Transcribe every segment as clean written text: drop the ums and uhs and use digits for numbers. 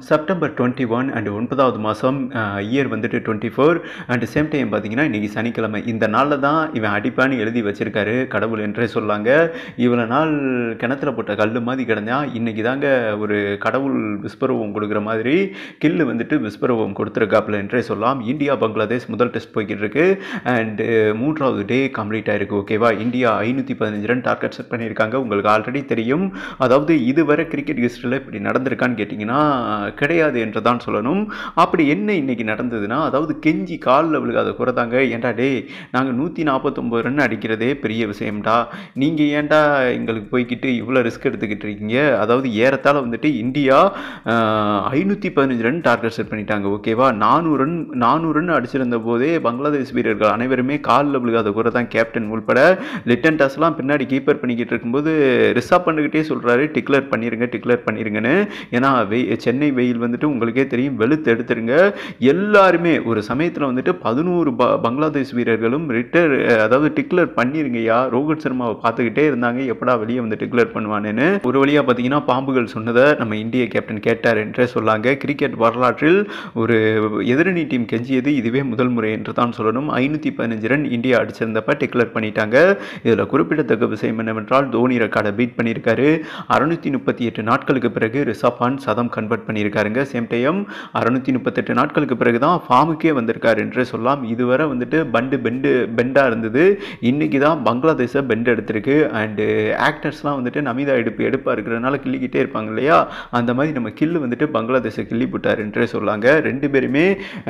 September 21 and 9வது மாதம் year வந்துட்டு 24 அண்ட் சேம் டைம் பார்த்தீங்கன்னா இன்றைக்கி சனிக்கிழமை. இந்த நாளில் தான் இவன் அடிப்பான்னு எழுதி வச்சிருக்காரு கடவுள் என்றே சொல்லாங்க. இவ்வளோ நாள் கிணத்துல போட்ட கல் மாதிரி கிடந்தான், இன்றைக்கி தாங்க ஒரு கடவுள் விஸ்வரூபம் கொடுக்குற மாதிரி கில்லு வந்துட்டு விஸ்வரூபம் கொடுத்துருக்காப்புல என்றே சொல்லலாம். இந்தியா பங்களாதேஷ் முதல் டெஸ்ட் போய்கிட்டு இருக்கு அண்டு 3வது டே கம்ப்ளீட் ஆயிருக்கு. ஓகேவா, இந்தியா 515 ரன் டார்கெட் செட் பண்ணியிருக்காங்க. உங்களுக்கு ஆல்ரெடி தெரியும், அதாவது இதுவரை கிரிக்கெட் ஹிஸ்டரியில் இப்படி நடந்திருக்கான்னு கேட்டிங்கன்னா கிடையாது என்று தான் சொல்லணும். அப்படி என்ன இன்னைக்கு நடந்ததுன்னா, அதாவது கெஞ்சி காலில் விழுகாத குறைதாங்க. ஏன்டா டே, நாங்கள் 149 ரன் அடிக்கிறதே பெரிய விஷயம்டா, நீங்கள் ஏன்டா எங்களுக்கு போய்கிட்டு இவ்வளோ ரிஸ்க் எடுத்துக்கிட்டு இருக்கீங்க. அதாவது ஏறத்தாழ வந்துட்டு இந்தியா 515 ரன் டார்கெட் செட் பண்ணிட்டாங்க. ஓகேவா, 400 ரன் அடிச்சிருந்த போதே பங்களாதேஷ் வீரர்கள் அனைவருமே காலில் விழுகாத குறை தான். கேப்டன் உள்பட லிட்டன் டாஸ்லாம் பின்னாடி கீப்பர் பண்ணிக்கிட்டு இருக்கும்போது ரிசர்வ் பண்ணிக்கிட்டே சொல்கிறாரு, டிக்ளேர் பண்ணிருங்கன்னு. ஏன்னா சென்னை வெயில் வந்துட்டு உங்களுக்கே தெரியும், வெளுத்து எடுத்துருங்க. எல்லாருமே ஒரு சமயத்தில் வந்துட்டு 11 பங்களாதேஷ் வீரர்களும் அதாவது டிக்ளேர் பண்ணிருங்கய்யா. ரோஹித் சர்மாவை பார்த்துக்கிட்டே இருந்தாங்க, எப்படா வெளியே வந்து டிக்ளேர் பண்ணுவானேன்னு. ஒரு வழியாக பார்த்தீங்கன்னா பாம்புகள் சொன்னதை நம்ம இந்திய கேப்டன் கேட்டார் என்றே சொல்லாங்க. கிரிக்கெட் வரலாற்றில் ஒரு எதிரணி டீம் கெஞ்சியது இதுவே முதல் முறை என்று தான் சொல்லணும். 515 ரன் இந்தியா அடிச்சிருந்தப்ப டிக்ளேர் பண்ணிட்டாங்க. இதில் குறிப்பிடத்தக்க விஷயம் என்னவென்றால், தோனி ரெக்கார்டை பீட் பண்ணியிருக்காரு. 638 நாட்களுக்கு பிறகு ரிஷப் பண்ட் சதம் கன்வெர்ட் பண்ணியிருக்காருங்க. சேம் டைம் 638 நாட்களுக்கு பிறகு தான் ஃபார்முக்கே வந்திருக்காரு என்றே சொல்லலாம். இதுவரை வந்துட்டு பெண்டாக இருந்தது, இன்னைக்கு தான் பங்களாதேஷை பெண்ட் எடுத்திருக்கு. அண்டு ஆக்டர்ஸ்லாம் வந்துட்டு நமிதா எடுப்பாக இருக்கிறதுனால கிள்ளிக்கிட்டே இருப்பாங்க இல்லையா, அந்த மாதிரி நம்ம கில்லு வந்துட்டு பங்களாதேஷை கிள்ளி போட்டார் என்றே சொல்லாங்க. ரெண்டு பேருமே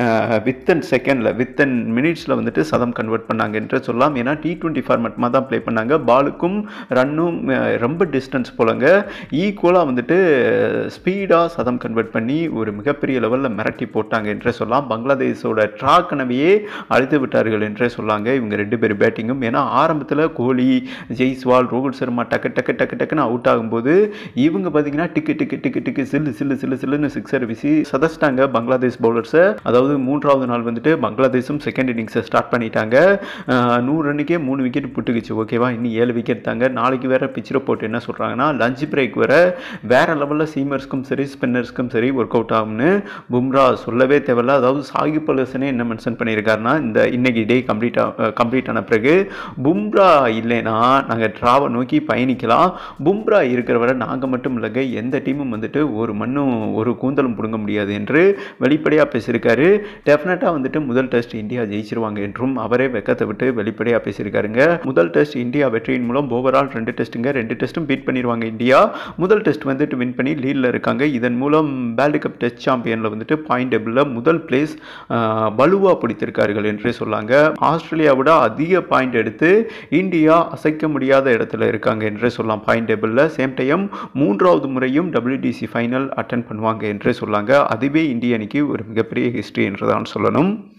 வித்தன் மினிட்ஸில் வந்துட்டு சதம் கன்வெர்ட் பண்ணாங்க என்றே சொல்லலாம். ஏன்னா T20 ஃபார்மேட் தான் ப்ளே பண்ணாங்க. பாலுக்கும் ரன்னும் ரொம்ப டிஸ்டன்ஸ் போலங்க. ஈக்குவலாக வந்துட்டு ஸ்பீடாக சதம் கன்வெர்ட் பண்ணி ஒரு மிகப்பெரிய லெவலில் மிரட்டி போட்டாங்க என்றே சொல்லலாம். பங்களாதேஷோட கனவையே அழித்து விட்டார்கள் என்றே சொல்லாங்க இவங்க ரெண்டு பேர் பேட்டிங்கும். ஏன்னா ஆரம்பத்தில் கோலி, ஜெய்ஸ்வால், ரோஹித் சர்மா டக்குன்னு அவுட் ஆகும்போது இவங்க பார்த்தீங்கன்னா டிக்கு சில்லுன்னு சிக்ஸர் வீசி சதச்சிட்டாங்க பங்களாதேஷ் பவுலர்ஸை. அதாவது 3வது நாள் வந்துட்டு பங்களாதேஷும் செகண்ட் இன்னிங்ஸை ஸ்டார்ட் பண்ணிட்டாங்க. 100 ரன்னுக்கே 3 விக்கெட் புட்டுக்குச்சு. ஓகேவா, இன்னும் 7 விக்கெட் தாங்க. நாளைக்கு வேற பிச்சரை போட்டு என்ன சொல்கிறாங்கன்னா, லஞ்ச் பிரேக் வேற லெவலில் சீமர்ஸ்க்கும் சரி ஸ்பின்னர்ஸ்க்கும் சரி ஒர்க் அவுட் ஆகும்னு பும்ரா சொல்லவே தேவையில்ல. அதாவது சாகிப் அல் ஹசனே என்ன மென்ஷன் பண்ணியிருக்காருன்னா, இன்னைக்கு டே கம்ப்ளீட் ஆன பிறகு பும்ரா இல்லைன்னா நாங்கள் ட்ராவை நோக்கி பயணிக்கலாம், பும்ரா இருக்கிற வரை நாங்கள் மட்டும் இல்லைங்க, எந்த டீமும் வந்துட்டு ஒரு மண்ணும் ஒரு கூந்தலும் பிடுங்க முடியாது என்று வெளிப்படையாக பேசியிருக்காரு. டெஃபினட்டாக வந்துட்டு முதல் டெஸ்ட் இந்தியா ஜெயிச்சிருவாங்க என்றும் அவரே வெக்கத்தை விட்டு வெளிப்படையாக பேசியிருக்காருங்க. முதல் டெஸ்ட் இந்தியா வெற்றியின் மூலம் ஓவரால் 2 டெஸ்ட்டும் பீட் பண்ணிடுவாங்க இந்தியா. முதல் டெஸ்ட் வந்துட்டு வின் பண்ணி லீடில் இருக்காங்க. இதன் மூலம் வேர்ல்டு கப் டெஸ்ட் சாம்பியனில் வந்துட்டு பாயிண்ட் டேபிளில் முதல் பிளேஸ் வலுவாக பிடித்திருக்கார்கள் என்றே சொல்லாங்க. ஆஸ்திரேலியாவோட அதிக பாயிண்ட் எடுத்து இந்தியா அசைக்க முடியாத இடத்துல இருக்காங்க என்றே சொல்லலாம் பாயிண்ட் டேபிளில். சேம் டைம் 3வது முறையும் WTC ஃபைனல் அட்டன் பண்ணுவாங்க என்றே சொல்லாங்க. அதுவே இந்திய அணிக்கு ஒரு மிகப்பெரிய ஹிஸ்ட்ரி என்று தான் சொல்லணும்.